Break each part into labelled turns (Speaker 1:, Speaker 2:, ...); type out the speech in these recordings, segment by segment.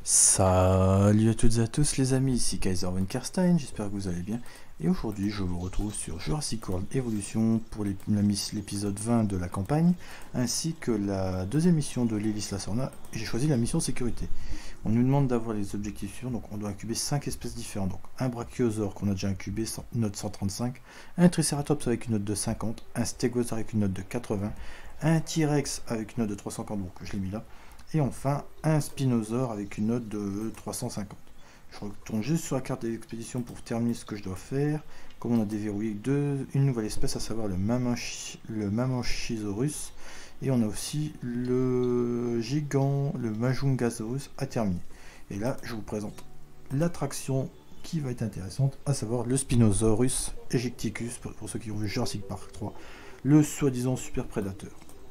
Speaker 1: Salut à toutes et à tous les amis, ici Kaiser von Karstein, j'espère que vous allez bien. Et aujourd'hui je vous retrouve sur Jurassic World Evolution pour l'épisode 20 de la campagne, ainsi que la deuxième mission de l'Hélice La Sorna. J'ai choisi la mission sécurité. On nous demande d'avoir les objectifs suivants, donc on doit incuber 5 espèces différentes. Donc un brachiosaure qu'on a déjà incubé, note 135, un triceratops avec une note de 50, un stégosaure avec une note de 80, un T-Rex avec une note de 340, donc je l'ai mis là. Et enfin, un spinosaure avec une note de 350. Je retourne juste sur la carte des expéditions pour terminer ce que je dois faire. Comme on a déverrouillé une nouvelle espèce, à savoir le Mammachisaurus. Et on a aussi le Majungasaurus à terminer. Et là, je vous présente l'attraction qui va être intéressante, à savoir le Spinosaurus Ejecticus, pour ceux qui ont vu Jurassic Park 3, le soi-disant super prédateur.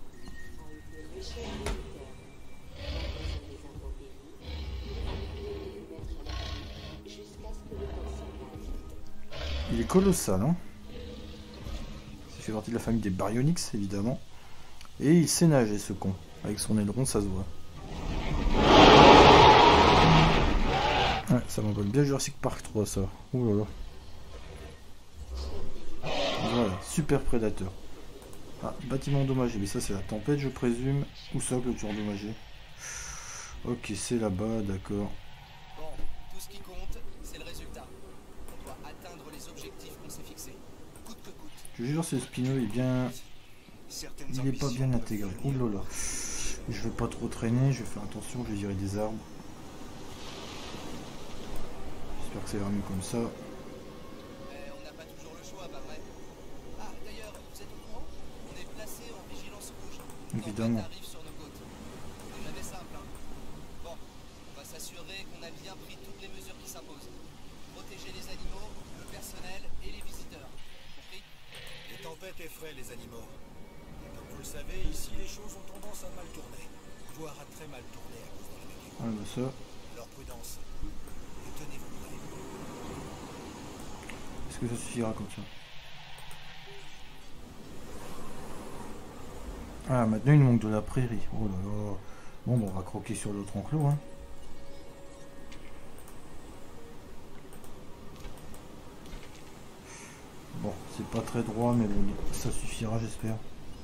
Speaker 1: Il est colossal, hein. Il fait partie de la famille des Baryonyx, évidemment. Et il sait nager, ce con. Avec son aileron, ça se voit. Ouais, ça m'envole bien Jurassic Park 3, ça. Ouh là là. Voilà, super prédateur. Ah, bâtiment endommagé. Mais ça, c'est la tempête, je présume. Où ça, clôture endommagée? Ok, c'est là-bas, d'accord.
Speaker 2: Bon, tout ce qui compte, c'est le résultat. On doit atteindre les objectifs qu'on s'est fixés, coûte que coûte.
Speaker 1: Je jure, ce Spino est bien... Il est pas bien intégré. Ouh là là. Je vais pas trop traîner, je vais faire attention, je vais virer des arbres. J'espère que ça ira mieux comme ça.
Speaker 2: Mais on n'a pas toujours le choix, pas vrai? Ah, d'ailleurs, vous êtes au courant? On est placé en vigilance rouge.
Speaker 1: Évidemment.
Speaker 2: Quand arrive sur nos côtes. C'est jamais simple, hein. Bon, on va s'assurer qu'on a bien pris toutes les mesures qui s'imposent. Protéger les animaux, le personnel et les visiteurs. Compris?
Speaker 3: Les tempêtes effraient les animaux. Comme vous le savez, ici les choses ont tendance à mal tourner, voire à très mal tourner à cause de la météo.
Speaker 1: Ah bah ça.
Speaker 3: Alors prudence, et tenez-vous prêts.
Speaker 1: Est-ce que ça suffira comme ça? Ah, maintenant il nous manque de la prairie. Oh là là. Bon, bah, on va croquer sur l'autre enclos, hein. Bon, c'est pas très droit, mais bon, ça suffira, j'espère.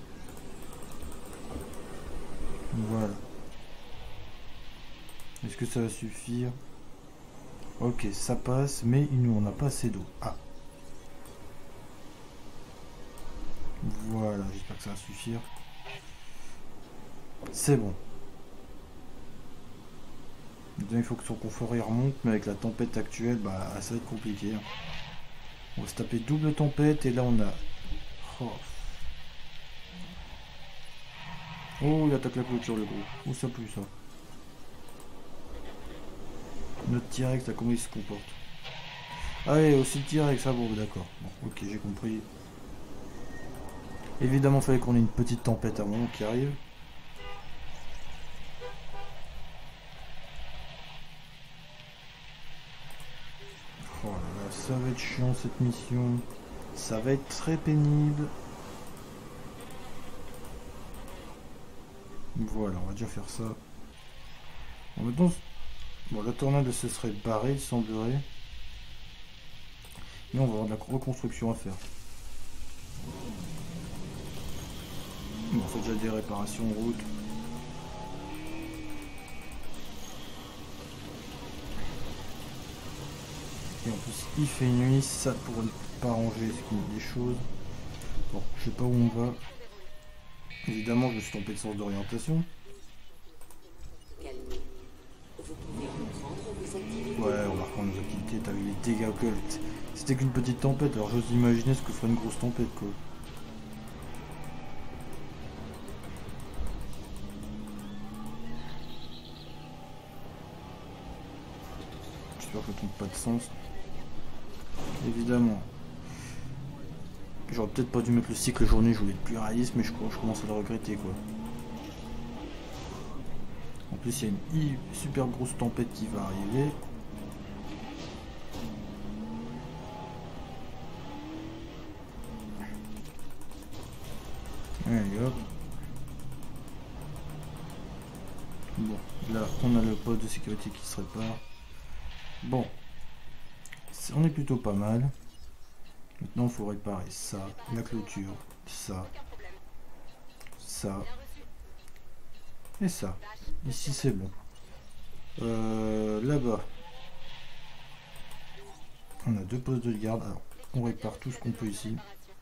Speaker 1: Voilà. Est-ce que ça va suffire? Ok, ça passe, mais nous, on n'a pas assez d'eau. Ah. Voilà, j'espère que ça va suffire. C'est bon. Maintenant, il faut que son confort y remonte, mais avec la tempête actuelle, bah, ça va être compliqué. Hein. On va se taper double tempête, et là, on a... Oh, oh, il attaque la clôture, le gros. Où ça pue, ça? Notre T-Rex, là, comment il se comporte? Ah oui, aussi le T-Rex, ah bon, d'accord. Bon, ok, j'ai compris. Évidemment, il fallait qu'on ait une petite tempête à un moment qui arrive. Oh là là, ça va être chiant cette mission. Ça va être très pénible. Voilà, on va déjà faire ça. Bon, maintenant, bon, la tornade se serait barrée, il semblerait. Mais on va avoir de la reconstruction à faire. Bon, on fait déjà des réparations en route. Et en plus, il fait nuit, ça pourrait pas arranger les choses. Bon, je sais pas où on va. Évidemment, je me suis trompé de sens d'orientation. Ouais, on va reprendre nos activités. T'as vu les dégâts que... C'était qu'une petite tempête, alors j'ose imaginer ce que ferait une grosse tempête, quoi. J'espère que ça tombe pas de sens. Évidemment. J'aurais peut-être pas dû mettre le cycle journée, je voulais être plus réaliste, mais je commence à le regretter, quoi. En plus, il y a une super grosse tempête qui va arriver. Allez hop. Bon, Là, on a le poste de sécurité qui se répare. Bon, on est plutôt pas mal. Maintenant, il faut réparer ça, la clôture, ça, ça et ça. Ici, c'est bon. Là-bas, on a 2 postes de garde. Alors, on répare tout ce qu'on peut ici.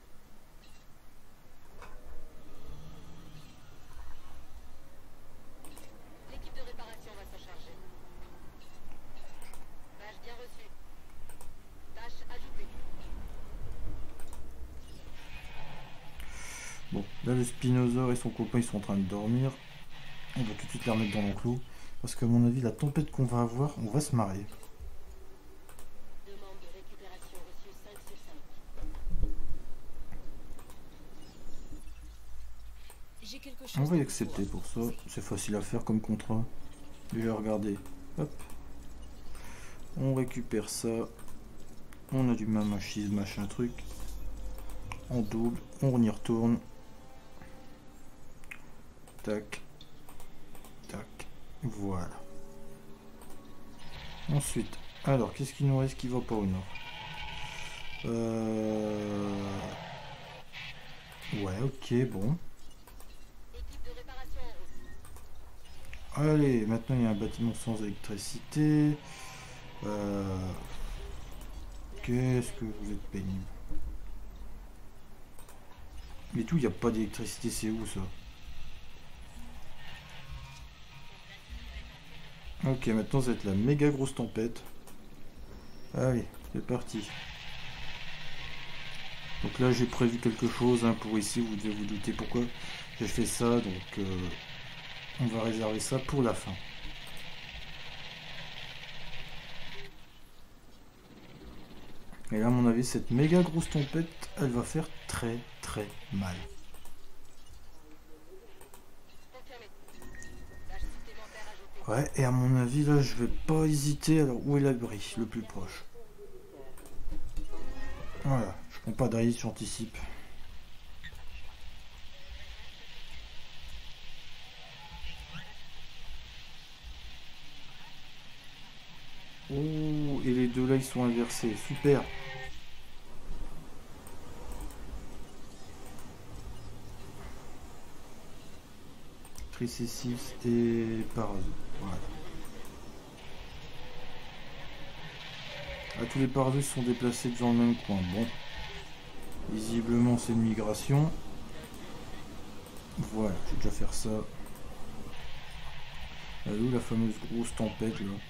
Speaker 1: Bon, là le Spinosaure et son copain ils sont en train de dormir. On va tout de suite les remettre dans l'enclos. Parce qu'à mon avis, la tempête qu'on va avoir, on va se marrer. On va y accepter pour ça. C'est facile à faire comme contrat. Déjà regardez. Hop. On récupère ça. On a du mamachisme, machin truc. On double. On y retourne. Tac. Tac. Voilà. Ensuite. Alors, qu'est-ce qu'il nous reste qui va pas au nord? Ouais, ok, bon. Allez, maintenant il y a un bâtiment sans électricité. Qu'est-ce que vous êtes pénible. Mais tout, il n'y a pas d'électricité, c'est où ça? Ok, maintenant ça va être la méga grosse tempête. Allez, c'est parti. Donc là j'ai prévu quelque chose hein, pour ici, vous devez vous douter pourquoi j'ai fait ça, donc on va réserver ça pour la fin. Et là à mon avis cette méga grosse tempête, elle va faire très très mal. Ouais, et à mon avis là je vais pas hésiter. Alors où est l'abri le plus proche? Voilà, je prends pas de risque, j'anticipe. Oh, et les deux là ils sont inversés, super. Tricécis et Parasol, voilà. Ah, tous les Parasol sont déplacés dans le même coin, bon. Visiblement c'est une migration. Voilà, je vais déjà faire ça. Elle est où la fameuse grosse tempête là?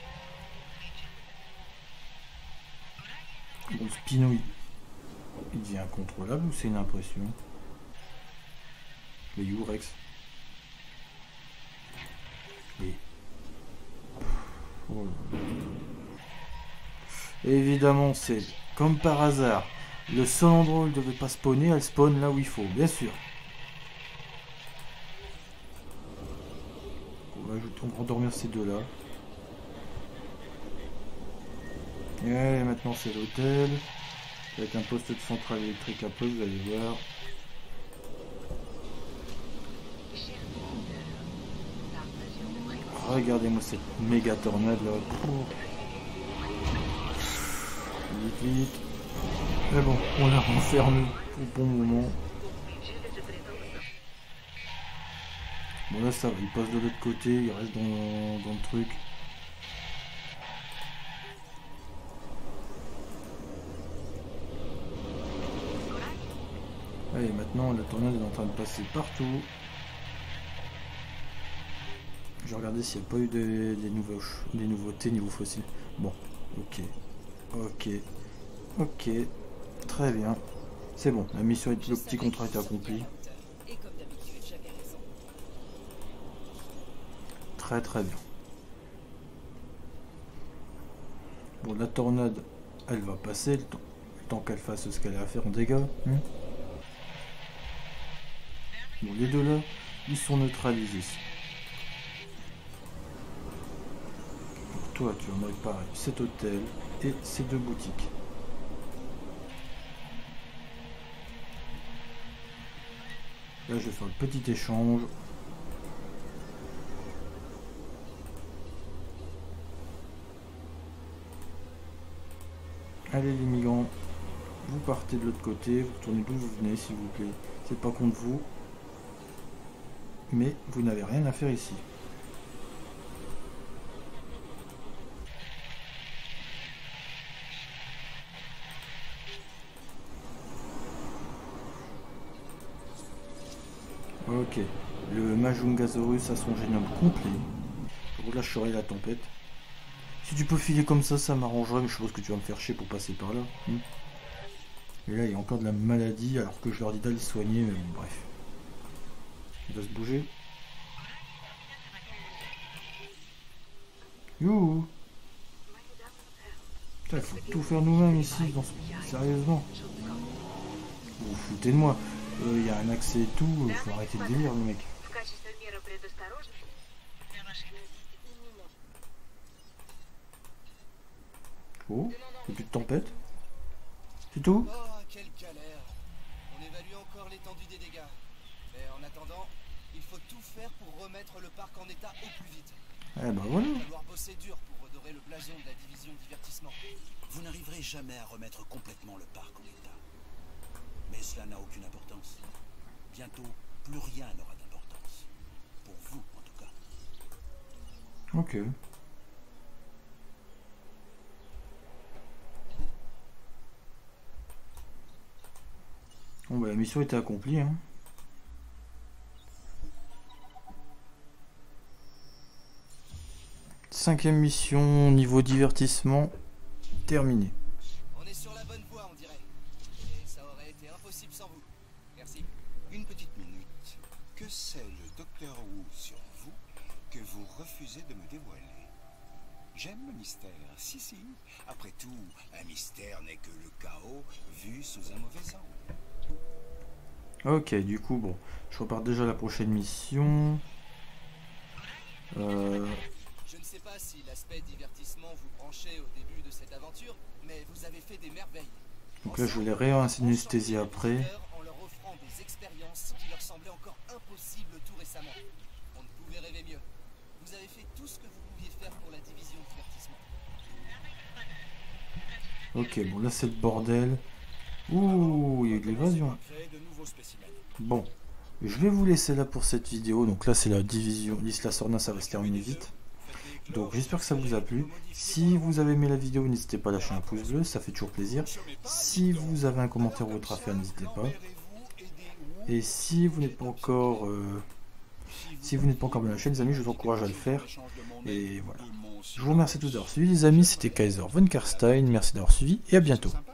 Speaker 1: Bon, le Spino il devient incontrôlable ou c'est une impression? Les Urex. Et... oh. Évidemment, c'est comme par hasard. Le seul endroit où elle ne devait pas spawner, elle spawn là où il faut, bien sûr. On va endormir ces deux là. Et maintenant c'est l'hôtel. Avec un poste de centrale électrique après, vous allez voir. Regardez-moi cette méga tornade là. Vite, vite. Mais bon, on l'a renfermé au bon moment. Bon là ça va, il passe de l'autre côté, il reste dans le truc. Allez, maintenant la tornade est en train de passer partout. Je vais regarder s'il n'y a pas eu des nouveautés niveau fossile. Bon, ok. Ok. Ok. Très bien. C'est bon, la mission est le petit contrat est accompli. Très très bien. Bon, la tornade, elle va passer le temps qu'elle fasse ce qu'elle a à faire en dégâts. Bon, les deux là, ils sont neutralisés. Donc, toi, tu vas me réparer cet hôtel et ces deux boutiques. Là, je vais faire le petit échange. Allez les migrants, vous partez de l'autre côté, vous retournez d'où vous venez s'il vous plaît. C'est pas contre vous. Mais vous n'avez rien à faire ici. Ok, le Majungasaurus a son génome complet. Je relâcherai la tempête. Si tu peux filer comme ça m'arrangerait, mais je suppose que tu vas me faire chier pour passer par là. Et là, il y a encore de la maladie, alors que je leur dis d'aller soigner, mais bon, bref. Il va se bouger. Youhou! Putain, il faut tout faire nous-mêmes ici, sérieusement. Vous vous foutez de moi. Il y a un accès et tout, faut arrêter de délire, le mec. Oh, il n'y a plus de tempête. C'est tout?
Speaker 2: Oh, quelle galère. On évalue encore l'étendue des dégâts. Mais en attendant, il faut tout faire pour remettre le parc en état au plus vite.
Speaker 1: Eh ben voilà.
Speaker 2: Il va falloir bosser dur pour redorer le blason de la division divertissement.
Speaker 3: Vous n'arriverez jamais à remettre complètement le parc en état. Mais cela n'a aucune importance. Bientôt, plus rien n'aura d'importance. Pour vous, en tout cas.
Speaker 1: Ok. Bon bah la mission était accomplie, hein. Cinquième mission, niveau divertissement, terminé.
Speaker 2: On est sur la bonne voie, on dirait. Et ça aurait été impossible sans vous. Merci.
Speaker 4: Une petite minute. Que sait le docteur Wu sur vous que vous refusez de me dévoiler? J'aime le mystère, si. Après tout, un mystère n'est que le chaos vu sous un mauvais angle.
Speaker 1: Ok, du coup, bon, je repars déjà à la prochaine mission.
Speaker 2: Je ne sais pas si l'aspect divertissement vous branchait au début de cette aventure, mais vous avez fait des merveilles.
Speaker 1: Donc là, je vais les réanesthésier après.
Speaker 2: En leur offrant des expériences qui leur semblaient encore impossibles tout récemment. On ne pouvait rêver mieux. Vous avez fait tout ce que vous pouviez faire pour la division divertissement.
Speaker 1: Ok, bon, là, c'est le bordel. Ouh, il y a eu de l'évasion. Bon, je vais vous laisser là pour cette vidéo. Donc là, c'est la division l'Isla Sorna, ça va se terminer vite. Donc j'espère que ça vous a plu. Si vous avez aimé la vidéo, n'hésitez pas à lâcher un pouce bleu, ça fait toujours plaisir. Si vous avez un commentaire ou autre à faire, n'hésitez pas. Et si vous n'êtes pas encore abonné à la chaîne, les amis, je vous encourage à le faire. Et voilà. Je vous remercie tous d'avoir suivi, les amis. C'était Kaiser von Karstein. Merci d'avoir suivi et à bientôt.